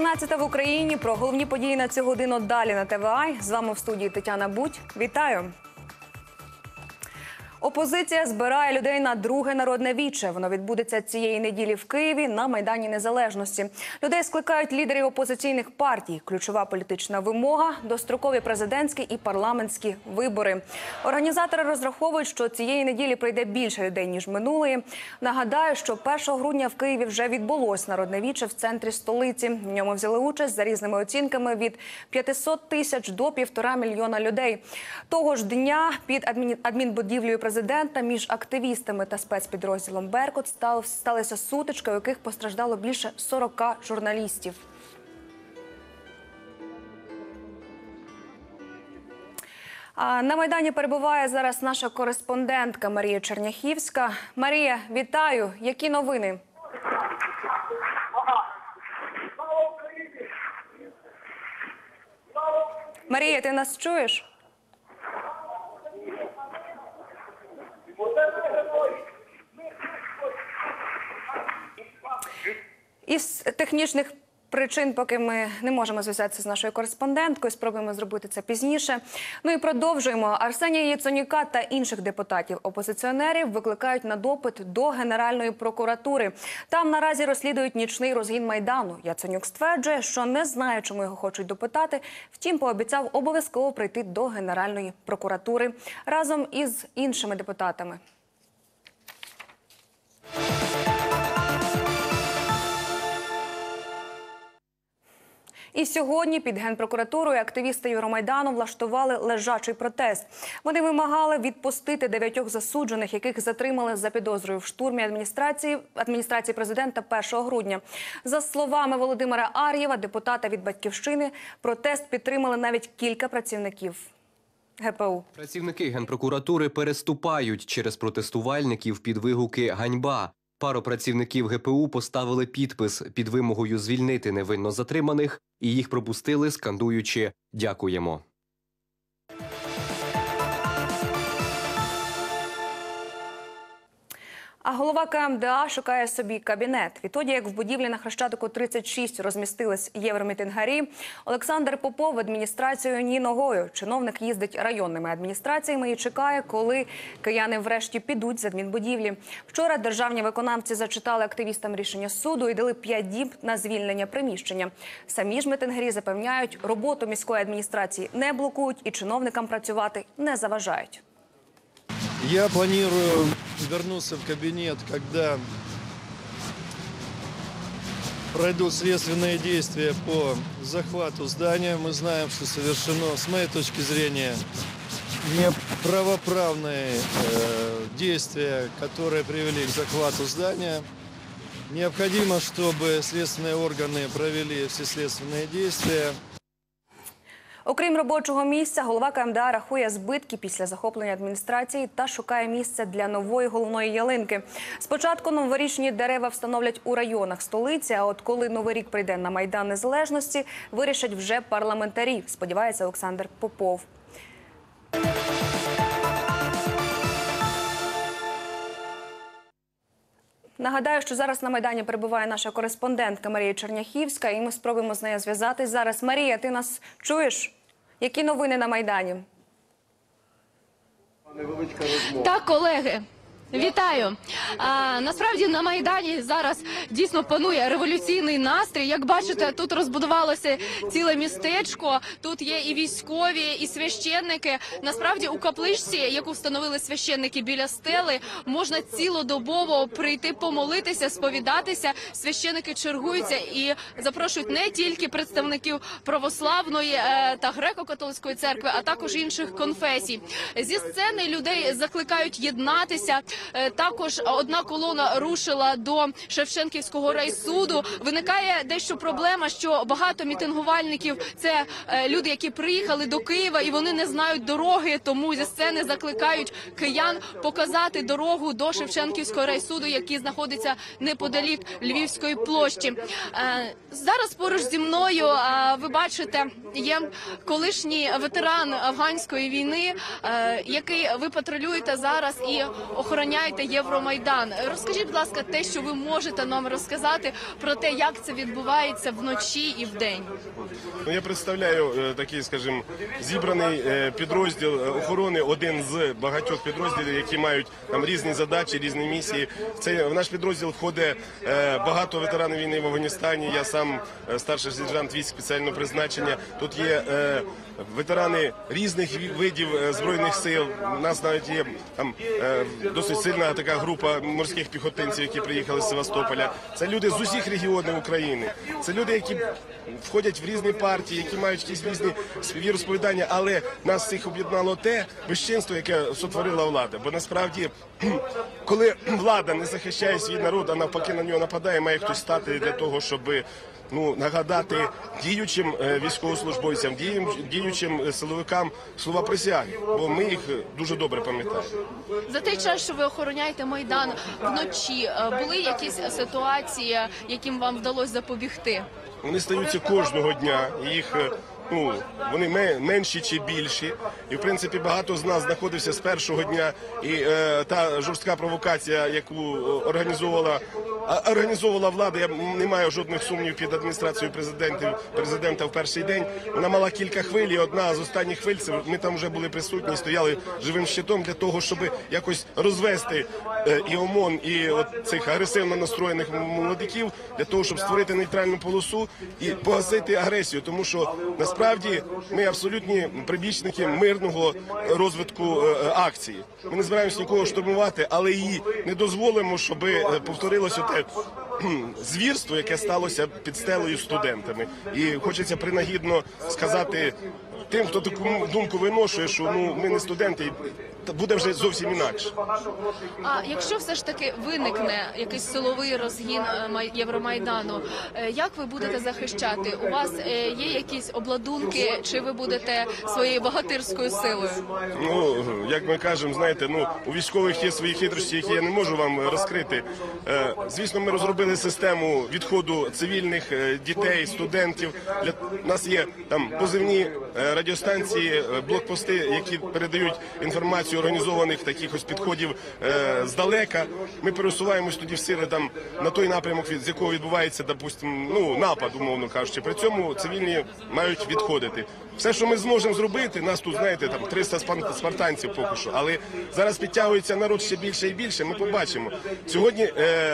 14 в Україні. Про головні події на цю годину далі на ТВА. З вами в студії Тетяна Будь. Вітаю! Опозиція збирає людей на друге народне віче. Воно відбудеться цієї неділі в Києві на Майдані Незалежності. Людей скликають лідерів опозиційних партій. Ключова політична вимога – дострокові президентські і парламентські вибори. Організатори розраховують, що цієї неділі прийде більше людей, ніж минулої. Нагадаю, що 1 грудня в Києві вже відбулось народне віче в центрі столиці. В ньому взяли участь, за різними оцінками, від 500 тисяч до 1,5 мільйона людей. Того ж дня під адмінбудівлею президента між активістами та спецпідрозділом «Беркут» сталися сутички, у яких постраждало більше 40 журналістів. На Майдані перебуває зараз наша кореспондентка Марія Черняхівська. Марія, вітаю! Які новини? Марія, ти нас чуєш? Із технічних причин, поки ми не можемо зв'язатися з нашою кореспонденткою, спробуємо зробити це пізніше. Ну і продовжуємо. Арсенія Яценюка та інших депутатів-опозиціонерів викликають на допит до Генеральної прокуратури. Там наразі розслідують нічний розгін Майдану. Яценюк стверджує, що не знає, чому його хочуть допитати, втім пообіцяв обов'язково прийти до Генеральної прокуратури разом із іншими депутатами. І сьогодні під Генпрокуратурою активісти Євромайдану влаштували лежачий протест. Вони вимагали відпустити 9 засуджених, яких затримали за підозрою в штурмі адміністрації президента 1 грудня. За словами Володимира Ар'єва, депутата від «Батьківщини», протест підтримали навіть кілька працівників ГПУ. Працівники Генпрокуратури переступають через протестувальників під вигуки «Ганьба». Пару працівників ГПУ поставили підпис під вимогою звільнити невинно затриманих, і їх пропустили, скандуючи «Дякуємо». А голова КМДА шукає собі кабінет. Відтоді, як в будівлі на Хрещатику 36 розмістились євромітингарі, Олександр Попов в адміністрацію ні ногою. Чиновник їздить районними адміністраціями і чекає, коли кияни врешті підуть з адмінбудівлі. Вчора державні виконавці зачитали активістам рішення суду і дали 5 діб на звільнення приміщення. Самі ж мітингарі запевняють, роботу міської адміністрації не блокують і чиновникам працювати не заважають. Я планирую вернуться в кабинет, когда пройдут следственные действия по захвату здания. Мы знаем, что совершено, с моей точки зрения, неправоправные действия, которые привели к захвату здания. Необходимо, чтобы следственные органы провели все следственные действия. Окрім робочого місця, голова КМДА рахує збитки після захоплення адміністрації та шукає місце для нової головної ялинки. Спочатку новорічні дерева встановлять у районах столиці, а от коли Новий рік прийде на Майдан Незалежності, вирішать вже парламентарі, сподівається Олександр Попов. Нагадаю, що зараз на Майдані перебуває наша кореспондентка Марія Черняхівська, і ми спробуємо з нею зв'язатись зараз. Марія, ти нас чуєш? Які новини на Майдані? Так, колеги. Вітаю! Насправді на Майдані зараз дійсно панує революційний настрій. Як бачите, тут розбудувалося ціле містечко, тут є і військові, і священники. Насправді у капличці, яку встановили священники біля стели, можна цілодобово прийти помолитися, сповідатися. Священики чергуються і запрошують не тільки представників православної та греко-католицької церкви, а також інших конфесій. Зі сцени людей закликають єднатися. Також одна колона рушила до Шевченківського райсуду. Виникає дещо проблема, що багато мітингувальників – це люди, які приїхали до Києва і вони не знають дороги, тому зі сцени закликають киян показати дорогу до Шевченківського райсуду, який знаходиться неподалік Львівської площі. Зараз поруч зі мною, ви бачите, є колишній ветеран афганської війни, який ви патрулюєте зараз і охороняєте охороняєте Євромайдан. Розкажіть, будь ласка, те, що ви можете нам розказати про те, як це відбувається вночі і вдень. Ну, я представляю такий, скажімо, зібраний підрозділ охорони, один з багатьох підрозділів, які мають там різні задачі, різні місії. В наш підрозділ входить багато ветеранів війни в Афганістані. Я сам старший сержант військ спеціального призначення. Тут є ветерани різних видів збройних сил. У нас навіть є там досить сильна така група морських піхотинців, які приїхали з Севастополя. Це люди з усіх регіонів України. Це люди, які входять в різні партії, які мають якісь різні віросповідання, але нас всіх об'єднало те безчинство, яке сотворила влада. Бо насправді, коли влада не захищає свій народ, а навпаки на нього нападає, має хтось стати для того, щоб нагадати діючим військовослужбовцям, діючим силовикам слова присяги, бо ми їх дуже добре пам'ятаємо. За той час, що ви охороняєте Майдан вночі, були якісь ситуації, яким вам вдалося запобігти? Вони стаються кожного дня, їх вони менші чи більші. І, в принципі, багато з нас знаходився з першого дня. І та жорстка провокація, яку організовувала влада, я не маю жодних сумнівів під адміністрацією президента в перший день. Вона мала кілька хвиль, і одна з останніх хвиль, ми там вже були присутні, стояли живим щитом для того, щоб якось розвести і ОМОН, і цих агресивно настроєних молодиків, для того, щоб створити нейтральну полосу і погасити агресію. Тому що насправді ми абсолютні прибічники мирного розвитку акції. Ми не збираємося нікого штурмувати, але і не дозволимо, щоб повторилося те звірство, яке сталося під стелею студентами. І хочеться принагідно сказати тим, хто таку думку виношує, що ми не студенти, буде вже зовсім інакше. А якщо все ж таки виникне якийсь силовий розгін Євромайдану, як ви будете захищати? У вас є якісь обладунки, чи ви будете своєю богатирською силою? Як ми кажемо, знаєте, у військових є свої хитрості, які я не можу вам розкрити. Звісно, ми розробили систему відходу цивільних дітей, студентів. У нас є там позивні радіостанції, блокпости, які передають інформацію організованих таких ось підходів здалека. Ми пересуваємось тоді в сили там на той напрямок, з якого відбувається, допустим, напад, умовно кажучи. При цьому цивільні мають відходити. Все, що ми зможемо зробити, нас тут, знаєте, там 300 спартанців поки що, але зараз підтягується народ ще більше і більше, ми побачимо. Сьогодні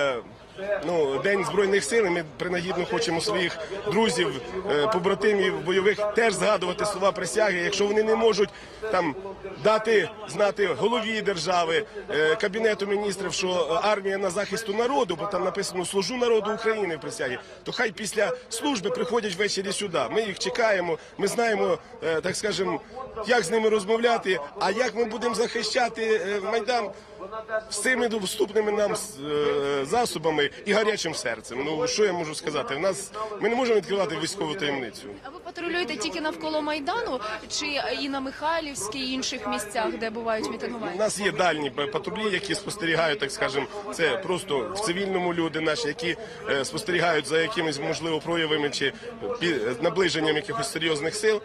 День Збройних сил, і ми принагідно хочемо своїх друзів, побратимів бойових теж згадувати слова присяги. Якщо вони не можуть там дати знати голові держави, Кабінету міністрів, що армія на захисту народу, бо там написано «Служу народу України» в присягі, то хай після служби приходять ввечері сюди. Ми їх чекаємо, ми знаємо, так скажемо, як з ними розмовляти, а як ми будемо захищати Майдан з цими доступними нам засобами і гарячим серцем. Що я можу сказати? Ми не можемо відкривати військову таємницю. А ви патрулюєте тільки навколо Майдану, чи і на Михайлівській, і інших місцях, де бувають мітингування? У нас є дальні патрулі, які спостерігають, так скажемо, це просто в цивільному люди наші, які спостерігають за якимись, можливо, проявами чи наближенням якихось серйозних сил.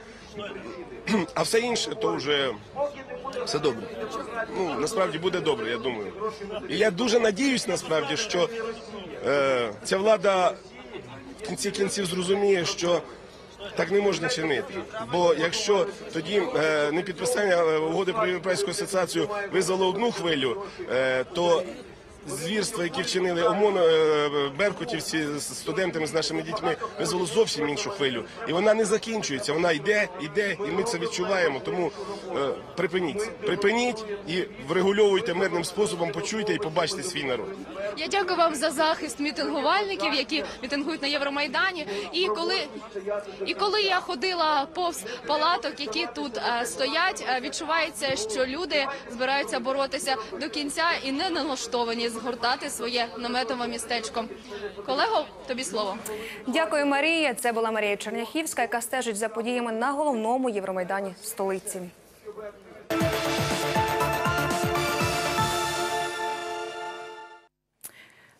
А все інше, то вже все добре. Насправді буде добре, я думаю. І я дуже надіюсь, насправді, що ця влада в кінці кінців зрозуміє, що так не можна чинити. Бо якщо тоді не підписання угоди про Європейську асоціацію визвало одну хвилю, то звірства, які вчинили ОМОН, беркутівці з студентами, з нашими дітьми, визвало зовсім іншу хвилю. І вона не закінчується, вона йде, і ми це відчуваємо. Тому припиніть і врегульовуйте мирним способом, почуйте і побачте свій народ. Я дякую вам за захист мітингувальників, які мітингують на Євромайдані. І коли я ходила повз палаток, які тут стоять, відчувається, що люди збираються боротися до кінця і не налаштовані згортати своє наметове містечко. Колего, тобі слово. Дякую, Марія. Це була Марія Черняхівська, яка стежить за подіями на головному Євромайдані в столиці.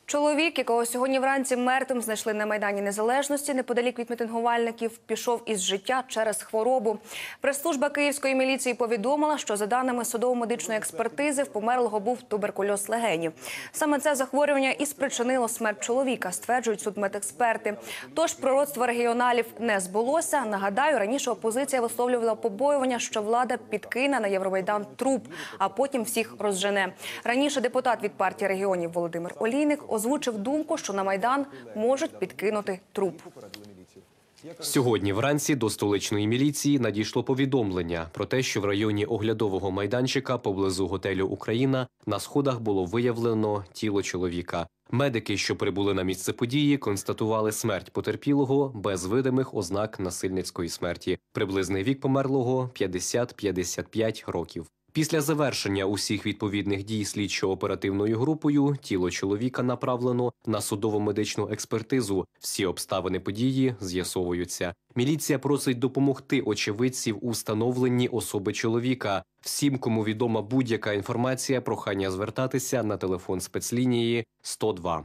Чоловік, якого сьогодні вранці мертвим знайшли на Майдані Незалежності, неподалік від мітингувальників, пішов із життя через хворобу. Прес-служба Київської міліції повідомила, що за даними судово-медичної експертизи, в померлого був туберкульоз легенів. Саме це захворювання і спричинило смерть чоловіка, стверджують судмедексперти. Тож пророцтво регіоналів не збулося. Нагадаю, раніше опозиція висловлювала побоювання, що влада підкине на Євромайдан труп, а потім всіх розжене. Раніше депутат від партії регіонів Володимир Олійник озвучив думку, що на Майдан можуть підкинути труп. Сьогодні вранці до столичної міліції надійшло повідомлення про те, що в районі оглядового майданчика поблизу готелю «Україна» на сходах було виявлено тіло чоловіка. Медики, що прибули на місце події, констатували смерть потерпілого без видимих ознак насильницької смерті. Приблизний вік померлого – 50-55 років. Після завершення усіх відповідних дій слідчо-оперативною групою тіло чоловіка направлено на судово-медичну експертизу. Всі обставини події з'ясовуються. Міліція просить допомогти очевидців у встановленні особи чоловіка. Всім, кому відома будь-яка інформація, прохання звертатися на телефон спецлінії 102.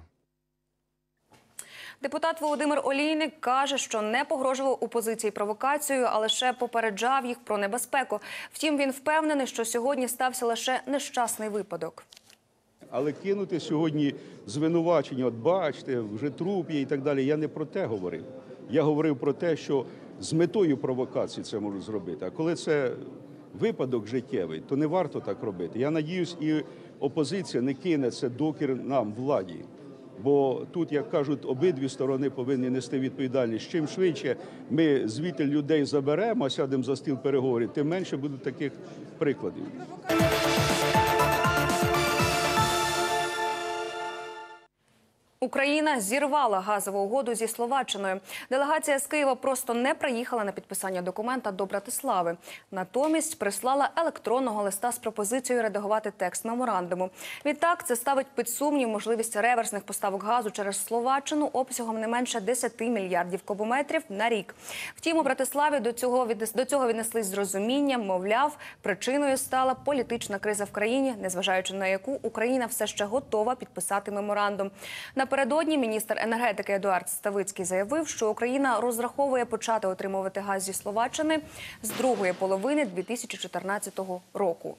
Депутат Володимир Олійник каже, що не погрожував опозиції провокацією, а лише попереджав їх про небезпеку. Втім, він впевнений, що сьогодні стався лише нещасний випадок. Але кинути сьогодні звинувачення, от бачите, вже труп є і так далі, я не про те говорив. Я говорив про те, що з метою провокації це можуть зробити. А коли це випадок життєвий, то не варто так робити. Я надіюсь, і опозиція не кине це докір нам, владі. Бо тут, як кажуть, обидві сторони повинні нести відповідальність. Чим швидше ми звідти людей заберемо, сядемо за стіл переговорів, тим менше буде таких прикладів. Україна зірвала газову угоду зі Словаччиною. Делегація з Києва просто не приїхала на підписання документа до Братислави. Натомість прислала електронного листа з пропозицією редагувати текст меморандуму. Відтак, це ставить під сумнів можливість реверсних поставок газу через Словаччину обсягом не менше 10 мільярдів кубометрів на рік. Втім, у Братиславі до цього віднеслись з розумінням, мовляв, причиною стала політична криза в країні, незважаючи на яку Україна все ще готова підписати меморандум. Напередодні міністр енергетики Едуард Ставицький заявив, що Україна розраховує почати отримувати газ зі Словаччини з другої половини 2014 року.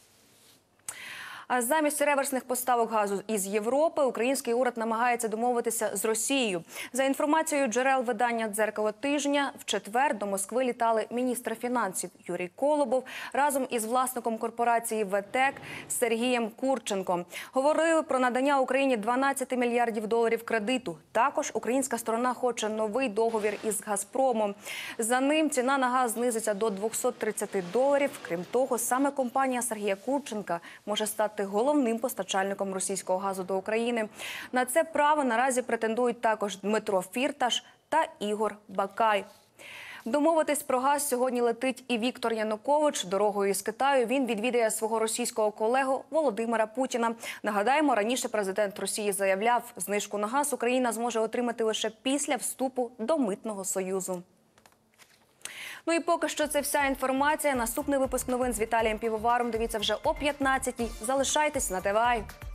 А замість реверсних поставок газу із Європи, український уряд намагається домовитися з Росією. За інформацією джерел видання «Дзеркало тижня», в четвер до Москви літали міністр фінансів Юрій Колобов разом із власником корпорації «ВТЕК» Сергієм Курченком. Говорили про надання Україні 12 мільярдів доларів кредиту. Також українська сторона хоче новий договір із «Газпромом». За ним ціна на газ знизиться до $230. Крім того, саме компанія Сергія Курченка може стати головним постачальником російського газу до України. На це право наразі претендують також Дмитро Фірташ та Ігор Бакай. Домовитись про газ сьогодні летить і Віктор Янукович. Дорогою із Китаю він відвідає свого російського колегу Володимира Путіна. Нагадаємо, раніше президент Росії заявляв, знижку на газ Україна зможе отримати лише після вступу до Митного союзу. Ну і поки що це вся інформація. Наступний випуск новин з Віталієм Півоваром дивіться вже о 15-й. Залишайтесь на ТВА.